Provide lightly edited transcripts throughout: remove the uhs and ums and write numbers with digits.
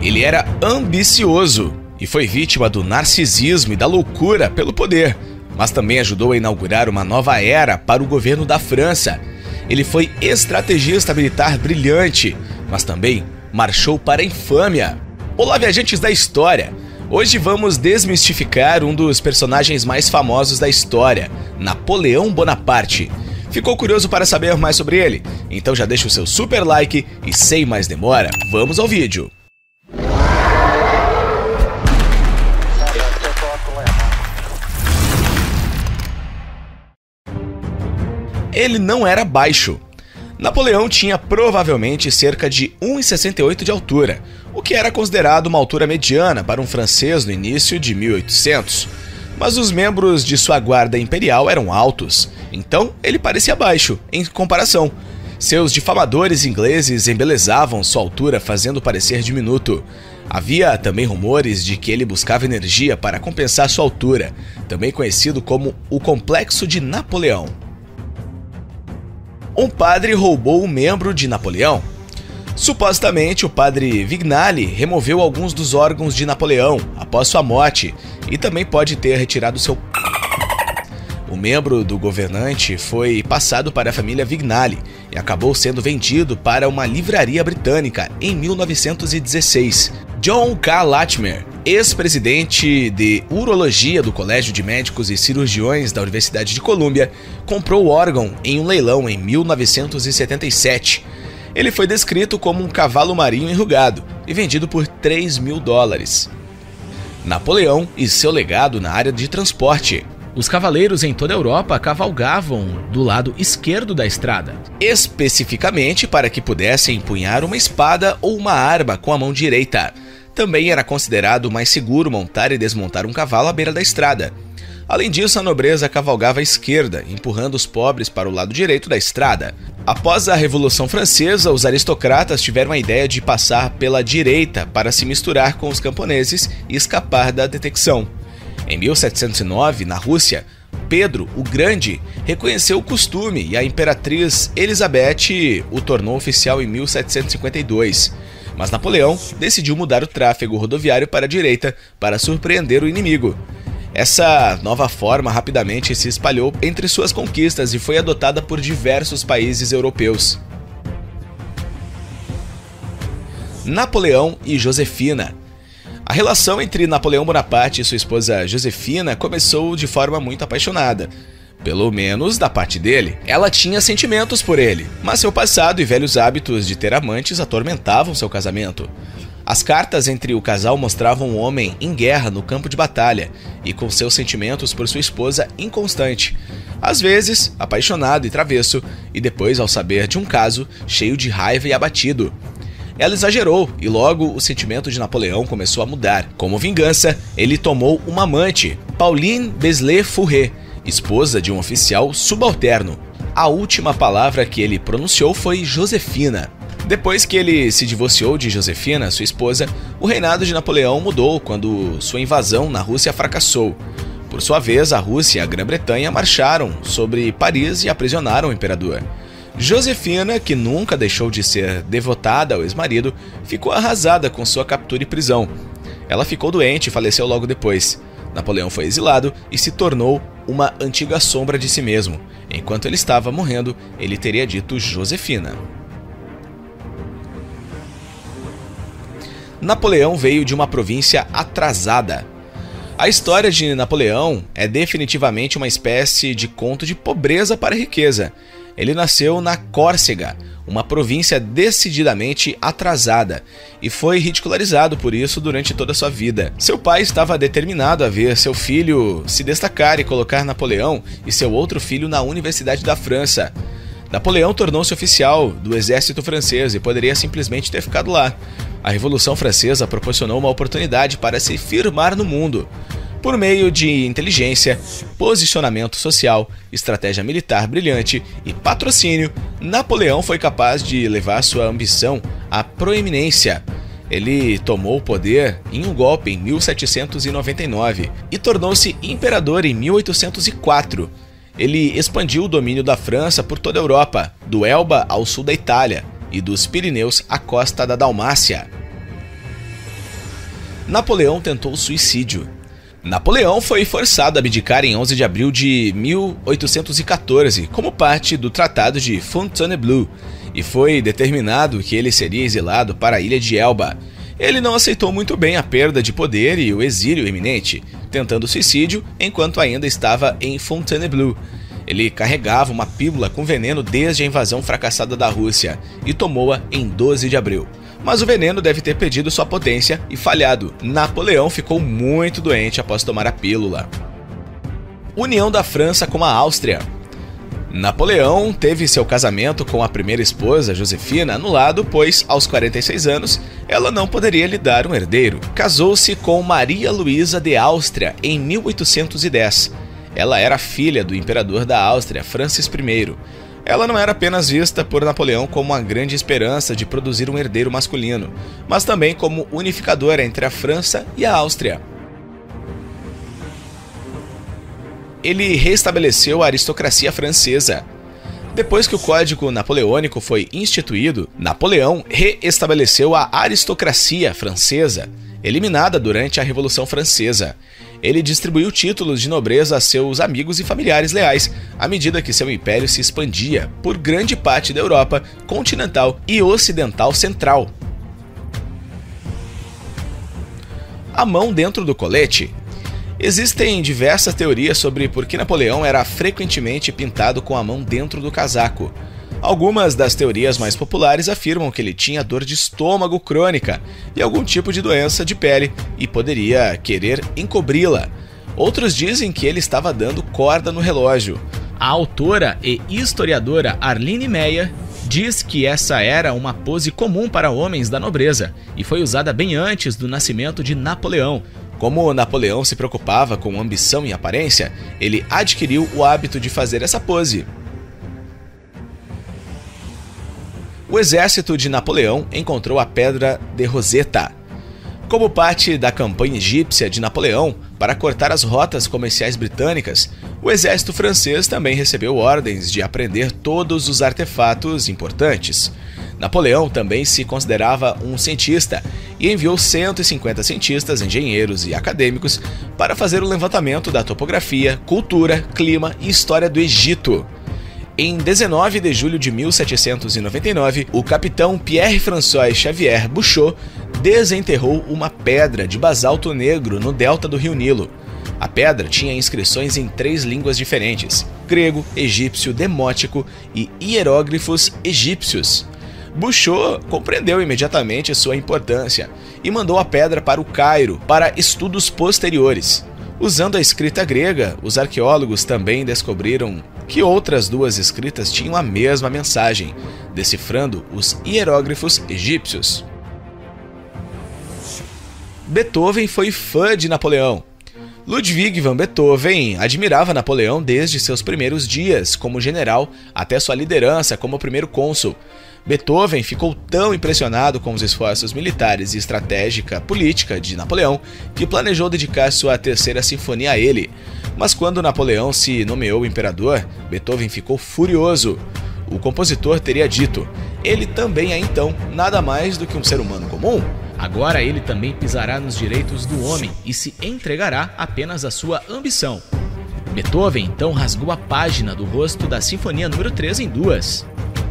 Ele era ambicioso e foi vítima do narcisismo e da loucura pelo poder, mas também ajudou a inaugurar uma nova era para o governo da França. Ele foi estrategista militar brilhante, mas também marchou para a infâmia. Olá, viajantes da história! Hoje vamos desmistificar um dos personagens mais famosos da história, Napoleão Bonaparte. Ficou curioso para saber mais sobre ele? Então já deixa o seu super like e sem mais demora, vamos ao vídeo. Ele não era baixo. Napoleão tinha provavelmente cerca de 1,68 de altura, o que era considerado uma altura mediana para um francês no início de 1800. Mas os membros de sua guarda imperial eram altos, então ele parecia baixo em comparação. Seus difamadores ingleses embelezavam sua altura fazendo parecer diminuto. Havia também rumores de que ele buscava energia para compensar sua altura, também conhecido como o Complexo de Napoleão. Um padre roubou um membro de Napoleão. Supostamente, o padre Vignali removeu alguns dos órgãos de Napoleão após sua morte e também pode ter retirado seu... O membro do governante foi passado para a família Vignali e acabou sendo vendido para uma livraria britânica em 1916. John K. Latimer, ex-presidente de urologia do Colégio de Médicos e Cirurgiões da Universidade de Colômbia, comprou o órgão em um leilão em 1977. Ele foi descrito como um cavalo marinho enrugado e vendido por $3.000. Napoleão e seu legado na área de transporte. Os cavaleiros em toda a Europa cavalgavam do lado esquerdo da estrada, especificamente para que pudessem empunhar uma espada ou uma arma com a mão direita. Também era considerado mais seguro montar e desmontar um cavalo à beira da estrada. Além disso, a nobreza cavalgava à esquerda, empurrando os pobres para o lado direito da estrada. Após a Revolução Francesa, os aristocratas tiveram a ideia de passar pela direita para se misturar com os camponeses e escapar da detecção. Em 1709, na Rússia, Pedro o Grande reconheceu o costume e a imperatriz Elizabeth o tornou oficial em 1752. Mas Napoleão decidiu mudar o tráfego rodoviário para a direita para surpreender o inimigo. Essa nova forma rapidamente se espalhou entre suas conquistas e foi adotada por diversos países europeus. Napoleão e Josefina. A relação entre Napoleão Bonaparte e sua esposa Josefina começou de forma muito apaixonada. Pelo menos da parte dele. Ela tinha sentimentos por ele, mas seu passado e velhos hábitos de ter amantes atormentavam seu casamento. As cartas entre o casal mostravam um homem em guerra no campo de batalha e com seus sentimentos por sua esposa inconstante, às vezes apaixonado e travesso, e depois, ao saber de um caso, cheio de raiva e abatido. Ela exagerou e logo o sentimento de Napoleão começou a mudar. Como vingança, ele tomou uma amante, Pauline Beslay-Fouret, esposa de um oficial subalterno. A última palavra que ele pronunciou foi Josefina. Depois que ele se divorciou de Josefina, sua esposa, o reinado de Napoleão mudou quando sua invasão na Rússia fracassou. Por sua vez, a Rússia e a Grã-Bretanha marcharam sobre Paris e aprisionaram o imperador. Josefina, que nunca deixou de ser devotada ao ex-marido, ficou arrasada com sua captura e prisão. Ela ficou doente e faleceu logo depois. Napoleão foi exilado e se tornou uma antiga sombra de si mesmo. Enquanto ele estava morrendo, ele teria dito Josefina. Napoleão veio de uma província atrasada. A história de Napoleão é definitivamente uma espécie de conto de pobreza para riqueza. Ele nasceu na Córcega, uma província decididamente atrasada, e foi ridicularizado por isso durante toda a sua vida. Seu pai estava determinado a ver seu filho se destacar e colocar Napoleão e seu outro filho na Universidade da França. Napoleão tornou-se oficial do exército francês e poderia simplesmente ter ficado lá. A Revolução Francesa proporcionou uma oportunidade para se firmar no mundo. Por meio de inteligência, posicionamento social, estratégia militar brilhante e patrocínio, Napoleão foi capaz de levar sua ambição à proeminência. Ele tomou o poder em um golpe em 1799 e tornou-se imperador em 1804. Ele expandiu o domínio da França por toda a Europa, do Elba ao sul da Itália e dos Pirineus à costa da Dalmácia. Napoleão tentou suicídio. Napoleão foi forçado a abdicar em 11 de abril de 1814 como parte do Tratado de Fontainebleau e foi determinado que ele seria exilado para a ilha de Elba. Ele não aceitou muito bem a perda de poder e o exílio iminente, tentando suicídio enquanto ainda estava em Fontainebleau. Ele carregava uma pílula com veneno desde a invasão fracassada da Rússia e tomou-a em 12 de abril. Mas o veneno deve ter perdido sua potência e falhado. Napoleão ficou muito doente após tomar a pílula. União da França com a Áustria. Napoleão teve seu casamento com a primeira esposa, Josefina, anulado, pois, aos 46 anos, ela não poderia lhe dar um herdeiro. Casou-se com Maria Luísa de Áustria em 1810. Ela era filha do imperador da Áustria, Francis I. Ela não era apenas vista por Napoleão como uma grande esperança de produzir um herdeiro masculino, mas também como unificadora entre a França e a Áustria. Ele reestabeleceu a aristocracia francesa. Depois que o Código Napoleônico foi instituído, Napoleão reestabeleceu a aristocracia francesa, eliminada durante a Revolução Francesa. Ele distribuiu títulos de nobreza a seus amigos e familiares leais, à medida que seu império se expandia por grande parte da Europa continental e ocidental central. A mão dentro do colete. Existem diversas teorias sobre por que Napoleão era frequentemente pintado com a mão dentro do casaco. Algumas das teorias mais populares afirmam que ele tinha dor de estômago crônica e algum tipo de doença de pele e poderia querer encobri-la. Outros dizem que ele estava dando corda no relógio. A autora e historiadora Arline Meyer diz que essa era uma pose comum para homens da nobreza e foi usada bem antes do nascimento de Napoleão. Como Napoleão se preocupava com ambição e aparência, ele adquiriu o hábito de fazer essa pose. O exército de Napoleão encontrou a Pedra de Roseta. Como parte da campanha egípcia de Napoleão para cortar as rotas comerciais britânicas, o exército francês também recebeu ordens de apreender todos os artefatos importantes. Napoleão também se considerava um cientista e enviou 150 cientistas, engenheiros e acadêmicos para fazer o levantamento da topografia, cultura, clima e história do Egito. Em 19 de julho de 1799, o capitão Pierre-François Xavier Bouchot desenterrou uma pedra de basalto negro no delta do rio Nilo. A pedra tinha inscrições em 3 línguas diferentes: grego, egípcio, demótico e hieróglifos egípcios. Bouchot compreendeu imediatamente sua importância e mandou a pedra para o Cairo para estudos posteriores. Usando a escrita grega, os arqueólogos também descobriram que outras 2 escritas tinham a mesma mensagem, decifrando os hieróglifos egípcios. Beethoven foi fã de Napoleão. Ludwig van Beethoven admirava Napoleão desde seus primeiros dias como general até sua liderança como primeiro cônsul. Beethoven ficou tão impressionado com os esforços militares e estratégica política de Napoleão que planejou dedicar sua terceira sinfonia a ele. Mas quando Napoleão se nomeou imperador, Beethoven ficou furioso. O compositor teria dito: ele também é então nada mais do que um ser humano comum. Agora ele também pisará nos direitos do homem e se entregará apenas à sua ambição. Beethoven então rasgou a página do rosto da Sinfonia número 3 em 2.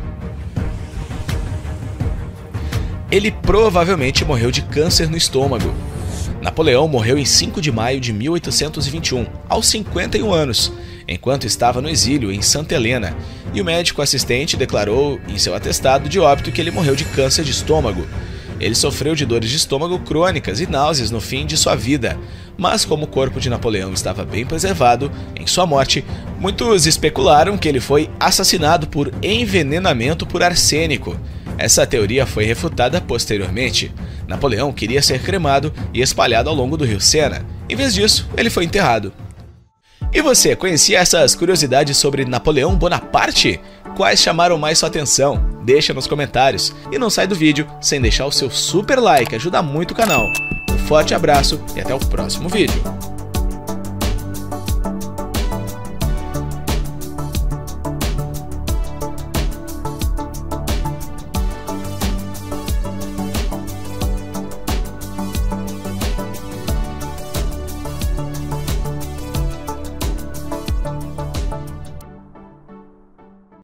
Ele provavelmente morreu de câncer no estômago. Napoleão morreu em 5 de maio de 1821, aos 51 anos, enquanto estava no exílio em Santa Helena, e o médico assistente declarou em seu atestado de óbito que ele morreu de câncer de estômago. Ele sofreu de dores de estômago crônicas e náuseas no fim de sua vida, mas como o corpo de Napoleão estava bem preservado, em sua morte, muitos especularam que ele foi assassinado por envenenamento por arsênico. Essa teoria foi refutada posteriormente. Napoleão queria ser cremado e espalhado ao longo do rio Sena. Em vez disso, ele foi enterrado. E você, conhecia essas curiosidades sobre Napoleão Bonaparte? Quais chamaram mais sua atenção? Deixa nos comentários. E não sai do vídeo sem deixar o seu super like, ajuda muito o canal. Um forte abraço e até o próximo vídeo.